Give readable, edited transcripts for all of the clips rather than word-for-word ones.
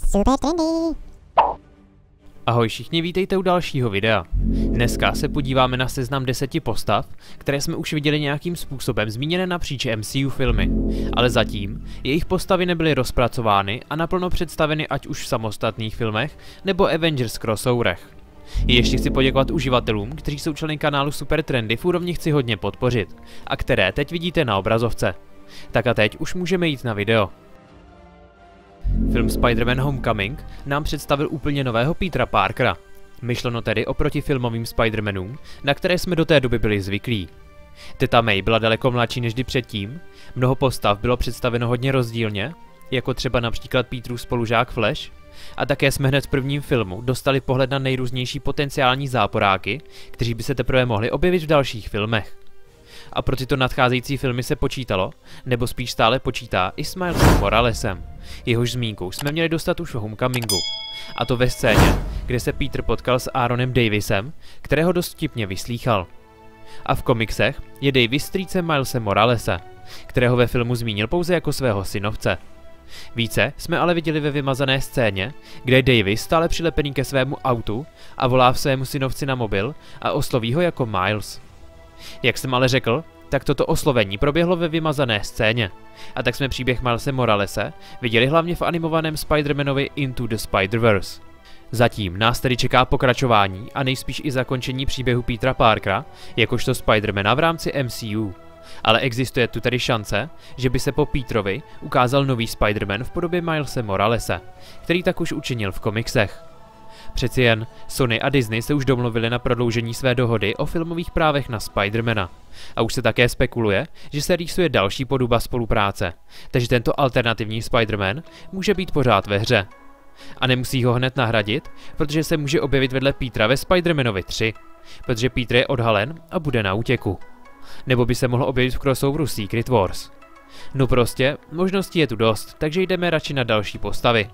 Super trendy. Ahoj všichni, vítejte u dalšího videa. Dneska se podíváme na seznam 10 postav, které jsme už viděli nějakým způsobem zmíněné napříč MCU filmy, ale zatím jejich postavy nebyly rozpracovány a naplno představeny ať už v samostatných filmech nebo Avengers crossoverech. Ještě chci poděkovat uživatelům, kteří jsou členy kanálu Super Trendy, v úrovni chci hodně podpořit a které teď vidíte na obrazovce. Tak a teď už můžeme jít na video. Film Spider-Man Homecoming nám představil úplně nového Petera Parkera, myšleno tedy oproti filmovým Spider-Manům, na které jsme do té doby byli zvyklí. Teta May byla daleko mladší než kdy předtím, mnoho postav bylo představeno hodně rozdílně, jako třeba například Peterův spolužák Flash, a také jsme hned v prvním filmu dostali pohled na nejrůznější potenciální záporáky, kteří by se teprve mohli objevit v dalších filmech. A pro tyto nadcházející filmy se počítalo, nebo spíš stále počítá i s Milesem Moralesem. Jehož zmínku jsme měli dostat už v Homecomingu. A to ve scéně, kde se Peter potkal s Aaronem Davisem, kterého dost vtipně vyslýchal. A v komiksech je Davis strýcem Milese Moralese, kterého ve filmu zmínil pouze jako svého synovce. Více jsme ale viděli ve vymazané scéně, kde je Davis stále přilepený ke svému autu a volá svému synovci na mobil a osloví ho jako Miles. Jak jsem ale řekl, tak toto oslovení proběhlo ve vymazané scéně. A tak jsme příběh Milese Moralese viděli hlavně v animovaném Spider-Manovi Into the Spider-Verse. Zatím nás tedy čeká pokračování a nejspíš i zakončení příběhu Petera Parkera, jakožto Spider-Mana v rámci MCU. Ale existuje tu tedy šance, že by se po Peterovi ukázal nový Spider-Man v podobě Milese Moralese, který tak už učinil v komiksech. Přeci jen Sony a Disney se už domluvili na prodloužení své dohody o filmových právech na Spider-Mana. A už se také spekuluje, že se rýsuje další podoba spolupráce, takže tento alternativní Spider-Man může být pořád ve hře. A nemusí ho hned nahradit, protože se může objevit vedle Petera ve Spider-Manovi 3, protože Peter je odhalen a bude na útěku. Nebo by se mohl objevit v crossoveru Secret Wars. No prostě, možností je tu dost, takže jdeme radši na další postavy.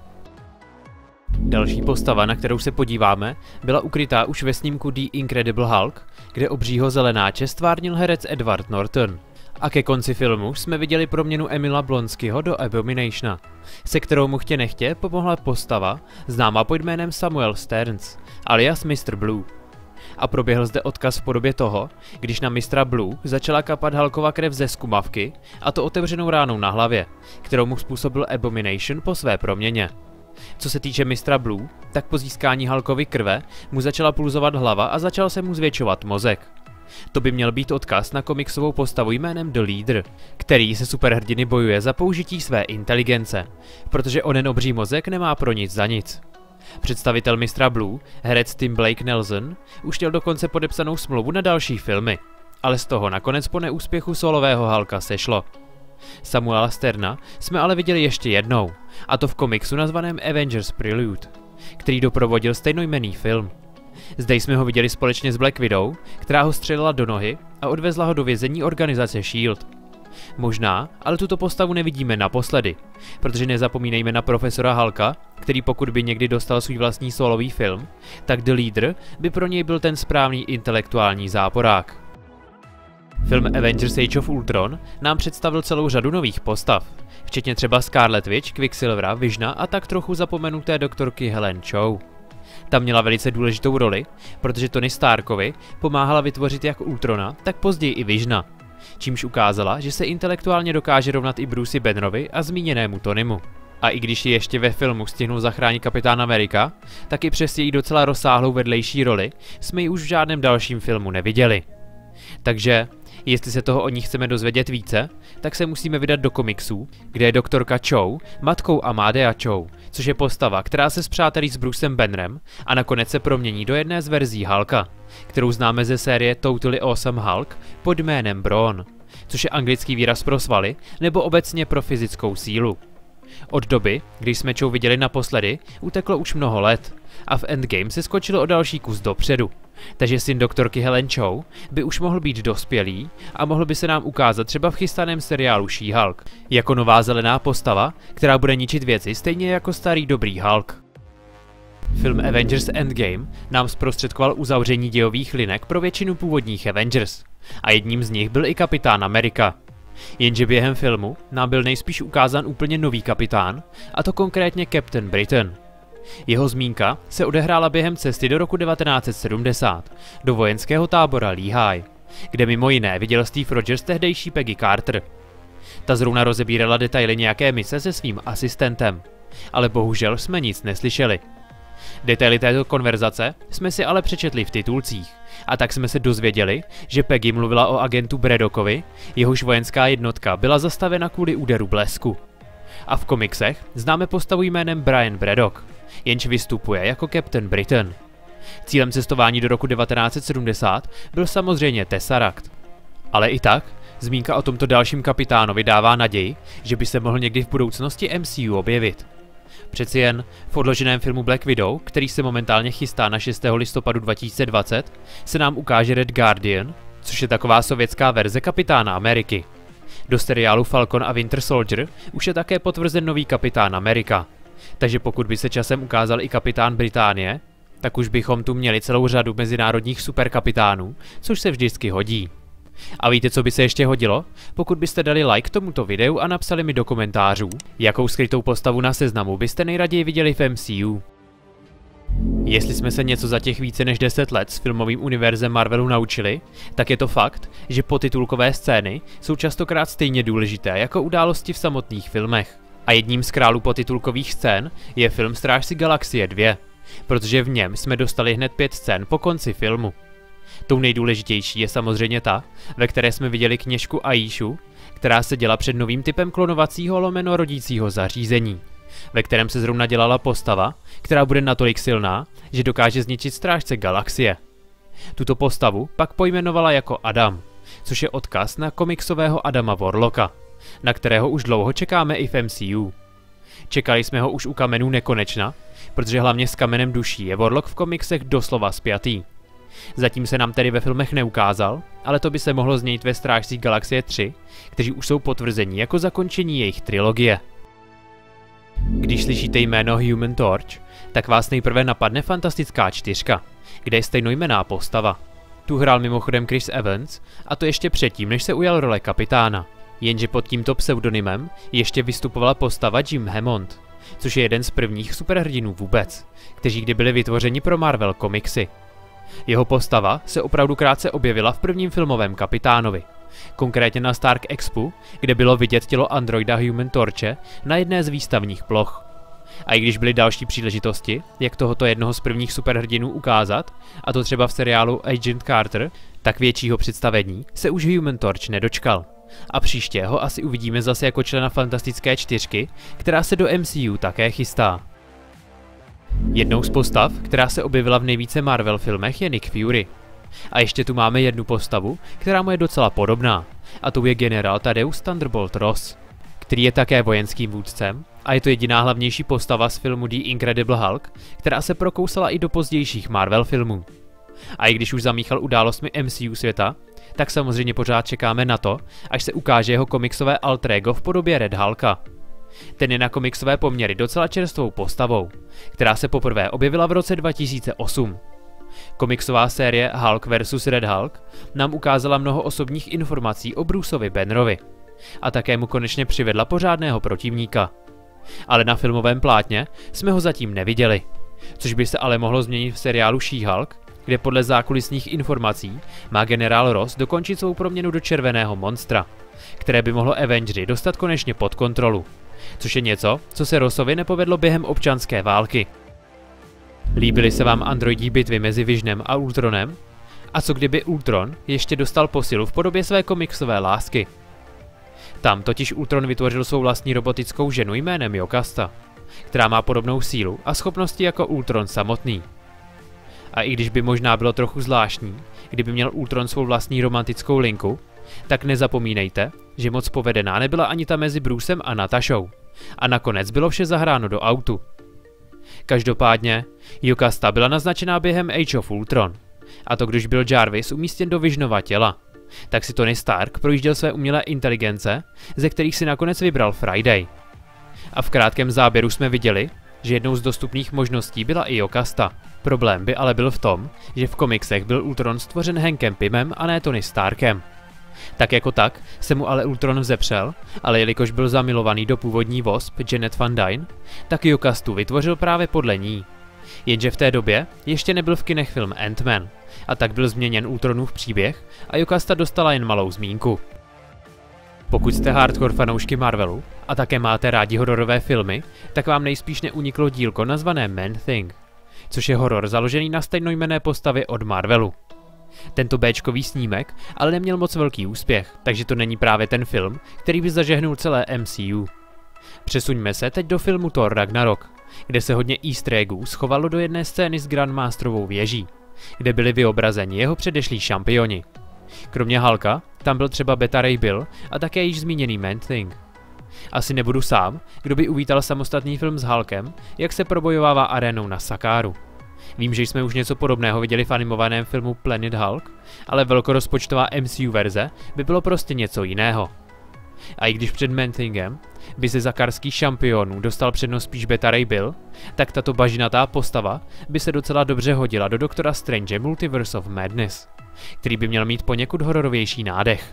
Další postava, na kterou se podíváme, byla ukrytá už ve snímku The Incredible Hulk, kde obřího zelenáče stvárnil herec Edward Norton. A ke konci filmu jsme viděli proměnu Emila Blonskyho do Abominationa, se kterou mu chtě nechtě pomohla postava známá pod jménem Samuel Stearns, alias Mr. Blue. A proběhl zde odkaz v podobě toho, když na Mistra Blue začala kapat Hulkova krev ze zkumavky, a to otevřenou ránou na hlavě, kterou mu způsobil Abomination po své proměně. Co se týče Mistra Blue, tak po získání Hulkovy krve mu začala pulzovat hlava a začal se mu zvětšovat mozek. To by měl být odkaz na komiksovou postavu jménem The Leader, který se superhrdiny bojuje za použití své inteligence, protože onen obří mozek nemá pro nic za nic. Představitel Mistra Blue, herec Tim Blake Nelson, už měl dokonce podepsanou smlouvu na další filmy, ale z toho nakonec po neúspěchu solového Hulka sešlo. Samuela Sterna jsme ale viděli ještě jednou, a to v komiksu nazvaném Avengers Prelude, který doprovodil stejnojmenný film. Zde jsme ho viděli společně s Black Widow, která ho střelila do nohy a odvezla ho do vězení organizace SHIELD. Možná, ale tuto postavu nevidíme naposledy, protože nezapomínejme na profesora Hulka, který pokud by někdy dostal svůj vlastní solový film, tak The Leader by pro něj byl ten správný intelektuální záporák. Film Avengers Age of Ultron nám představil celou řadu nových postav, včetně třeba Scarlet Witch, Quicksilvera, Visiona a tak trochu zapomenuté doktorky Helen Chow. Ta měla velice důležitou roli, protože Tony Starkovi pomáhala vytvořit jak Ultrona, tak později i Visiona, čímž ukázala, že se intelektuálně dokáže rovnat i Brucey Bannerovi a zmíněnému Tonymu. A i když ji ještě ve filmu stihnul zachránit Kapitán Amerika, tak i přes její docela rozsáhlou vedlejší roli jsme ji už v žádném dalším filmu neviděli. Takže, jestli se toho o ní chceme dozvědět více, tak se musíme vydat do komiksů, kde je doktorka Chow matkou Amadea Chow, což je postava, která se spřátelí s Brucem Bannerem a nakonec se promění do jedné z verzí Hulka, kterou známe ze série Totally Awesome Hulk pod jménem Brawn, což je anglický výraz pro svaly nebo obecně pro fyzickou sílu. Od doby, když jsme Chow viděli naposledy, uteklo už mnoho let a v Endgame se skočilo o další kus dopředu. Takže syn doktorky Helen Chow by už mohl být dospělý a mohl by se nám ukázat třeba v chystaném seriálu She-Hulk, jako nová zelená postava, která bude ničit věci stejně jako starý dobrý Hulk. Film Avengers Endgame nám zprostředkoval uzavření dějových linek pro většinu původních Avengers a jedním z nich byl i Kapitán Amerika. Jenže během filmu nám byl nejspíš ukázán úplně nový kapitán, a to konkrétně Captain Britain, Jeho zmínka se odehrála během cesty do roku 1970 do vojenského tábora Lehigh, kde mimo jiné viděl Steve Rogers tehdejší Peggy Carter. Ta zrovna rozebírala detaily nějaké mise se svým asistentem, ale bohužel jsme nic neslyšeli. Detaily této konverzace jsme si ale přečetli v titulcích a tak jsme se dozvěděli, že Peggy mluvila o agentu Braddockovi, jehož vojenská jednotka byla zastavena kvůli úderu blesku. A v komiksech známe postavu jménem Brian Braddock, jenž vystupuje jako Captain Britain. Cílem cestování do roku 1970 byl samozřejmě Tesseract. Ale i tak, zmínka o tomto dalším kapitánovi dává naději, že by se mohl někdy v budoucnosti MCU objevit. Přeci jen v odloženém filmu Black Widow, který se momentálně chystá na 6. listopadu 2020, se nám ukáže Red Guardian, což je taková sovětská verze kapitána Ameriky. Do seriálu Falcon a Winter Soldier už je také potvrzen nový kapitán Amerika. Takže pokud by se časem ukázal i kapitán Británie, tak už bychom tu měli celou řadu mezinárodních superkapitánů, což se vždycky hodí. A víte, co by se ještě hodilo? Pokud byste dali like tomuto videu a napsali mi do komentářů, jakou skrytou postavu na seznamu byste nejraději viděli v MCU. Jestli jsme se něco za těch více než 10 let s filmovým univerzem Marvelu naučili, tak je to fakt, že potitulkové scény jsou častokrát stejně důležité jako události v samotných filmech. A jedním z králů potitulkových scén je film Strážci galaxie 2, protože v něm jsme dostali hned 5 scén po konci filmu. Tou nejdůležitější je samozřejmě ta, ve které jsme viděli kněžku Aishu, která se děla před novým typem klonovacího lomeno rodícího zařízení, ve kterém se zrovna dělala postava, která bude natolik silná, že dokáže zničit strážce galaxie. Tuto postavu pak pojmenovala jako Adam, což je odkaz na komiksového Adama Warlocka, na kterého už dlouho čekáme i v MCU. Čekali jsme ho už u Kamenů nekonečna, protože hlavně s Kamenem duší je Warlock v komiksech doslova spjatý. Zatím se nám tedy ve filmech neukázal, ale to by se mohlo změnit ve Strážcích galaxie 3, kteří už jsou potvrzení jako zakončení jejich trilogie. Když slyšíte jméno Human Torch, tak vás nejprve napadne Fantastická 4, kde je stejnojmenná postava. Tu hrál mimochodem Chris Evans, a to ještě předtím, než se ujal role kapitána. Jenže pod tímto pseudonymem ještě vystupovala postava Jim Hammond, což je jeden z prvních superhrdinů vůbec, kteří kdy byli vytvořeni pro Marvel komiksy. Jeho postava se opravdu krátce objevila v prvním filmovém kapitánovi, konkrétně na Stark Expu, kde bylo vidět tělo androida Human Torche na jedné z výstavních ploch. A i když byly další příležitosti, jak tohoto jednoho z prvních superhrdinů ukázat, a to třeba v seriálu Agent Carter, tak většího představení se už Human Torch nedočkal. A příště ho asi uvidíme zase jako člena Fantastické 4, která se do MCU také chystá. Jednou z postav, která se objevila v nejvíce Marvel filmech, je Nick Fury. A ještě tu máme jednu postavu, která mu je docela podobná, a to je generál Thaddeus Thunderbolt Ross, který je také vojenským vůdcem, a je to jediná hlavnější postava z filmu The Incredible Hulk, která se prokousala i do pozdějších Marvel filmů. A i když už zamíchal událostmi MCU světa, tak samozřejmě pořád čekáme na to, až se ukáže jeho komiksové alter ego v podobě Red Hulka. Ten je na komiksové poměry docela čerstvou postavou, která se poprvé objevila v roce 2008. Komiksová série Hulk vs. Red Hulk nám ukázala mnoho osobních informací o Bruceovi Bannerovi a také mu konečně přivedla pořádného protivníka. Ale na filmovém plátně jsme ho zatím neviděli, což by se ale mohlo změnit v seriálu She-Hulk, kde podle zákulisních informací má generál Ross dokončit svou proměnu do červeného monstra, které by mohlo Avengery dostat konečně pod kontrolu, což je něco, co se Rossovi nepovedlo během občanské války. Líbily se vám androidí bitvy mezi Visionem a Ultronem? A co kdyby Ultron ještě dostal posilu v podobě své komiksové lásky? Tam totiž Ultron vytvořil svou vlastní robotickou ženu jménem Jocasta, která má podobnou sílu a schopnosti jako Ultron samotný. A i když by možná bylo trochu zvláštní, kdyby měl Ultron svou vlastní romantickou linku, tak nezapomínejte, že moc povedená nebyla ani ta mezi Brucem a Natashou. A nakonec bylo vše zahráno do autu. Každopádně, Jocasta byla naznačená během Age of Ultron. A to když byl Jarvis umístěn do Visionova těla, tak si Tony Stark projížděl své umělé inteligence, ze kterých si nakonec vybral Friday. A v krátkém záběru jsme viděli, že jednou z dostupných možností byla i Jocasta. Problém by ale byl v tom, že v komiksech byl Ultron stvořen Hankem Pymem a ne Tony Starkem. Tak jako tak se mu ale Ultron vzepřel, ale jelikož byl zamilovaný do původní Wasp Janet Van Dyne, tak Jocastu vytvořil právě podle ní. Jenže v té době ještě nebyl v kinech film Ant-Man, a tak byl změněn Ultronův příběh a Jocasta dostala jen malou zmínku. Pokud jste hardcore fanoušky Marvelu a také máte rádi hororové filmy, tak vám nejspíš neuniklo dílko nazvané Man-Thing, což je horor založený na stejnojmenné postavě od Marvelu. Tento béčkový snímek ale neměl moc velký úspěch, takže to není právě ten film, který by zažehnul celé MCU. Přesuňme se teď do filmu Thor Ragnarok, kde se hodně easter eggů schovalo do jedné scény s Grandmasterovou věží, kde byli vyobrazeni jeho předešlí šampioni. Kromě Hulka, tam byl třeba Beta Ray Bill a také již zmíněný Man-Thing. Asi nebudu sám, kdo by uvítal samostatný film s Hulkem, jak se probojovává arénou na Sakaru. Vím, že jsme už něco podobného viděli v animovaném filmu Planet Hulk, ale velkorozpočtová MCU verze by bylo prostě něco jiného. A i když před Man-Thingem by se zakarských šampionů dostal přednost spíš Beta Ray Bill, tak tato bažinatá postava by se docela dobře hodila do Doktora Strange Multiverse of Madness, který by měl mít poněkud hororovější nádech.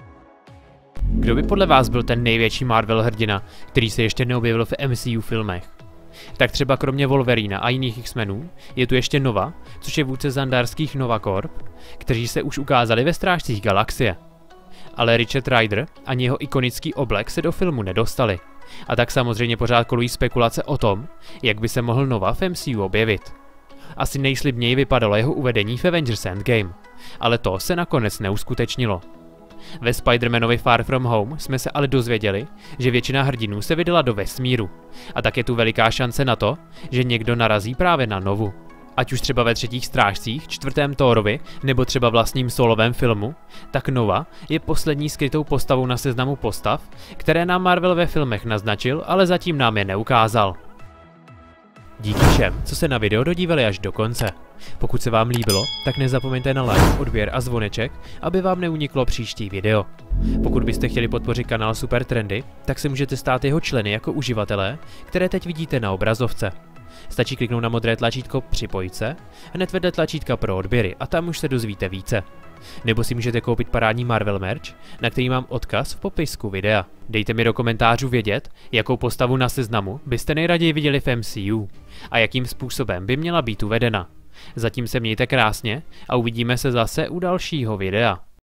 Kdo by podle vás byl ten největší Marvel hrdina, který se ještě neobjevil v MCU filmech? Tak třeba kromě Wolverina a jiných X-menů je tu ještě Nova, což je vůdce zandarských Nova Corp, kteří se už ukázali ve Strážcích galaxie. Ale Richard Rider ani jeho ikonický oblek se do filmu nedostali. A tak samozřejmě pořád kolují spekulace o tom, jak by se mohl Nova v MCU objevit. Asi nejslibněji vypadalo jeho uvedení v Avengers Endgame, ale to se nakonec neuskutečnilo. Ve Spider-Manovi Far From Home jsme se ale dozvěděli, že většina hrdinů se vydala do vesmíru a tak je tu veliká šance na to, že někdo narazí právě na Novu. Ať už třeba ve Třetích strážcích, čtvrtém Thorovi nebo třeba vlastním solovém filmu, tak Nova je poslední skrytou postavou na seznamu postav, které nám Marvel ve filmech naznačil, ale zatím nám je neukázal. Díky všem, co se na video dodívali až do konce. Pokud se vám líbilo, tak nezapomeňte na like, odběr a zvoneček, aby vám neuniklo příští video. Pokud byste chtěli podpořit kanál Super Trendy, tak se můžete stát jeho členy jako uživatelé, které teď vidíte na obrazovce. Stačí kliknout na modré tlačítko Připojit se, hned vedle tlačítka pro odběry a tam už se dozvíte více. Nebo si můžete koupit parádní Marvel merch, na který mám odkaz v popisku videa. Dejte mi do komentářů vědět, jakou postavu na seznamu byste nejraději viděli v MCU a jakým způsobem by měla být uvedena. Zatím se mějte krásně a uvidíme se zase u dalšího videa.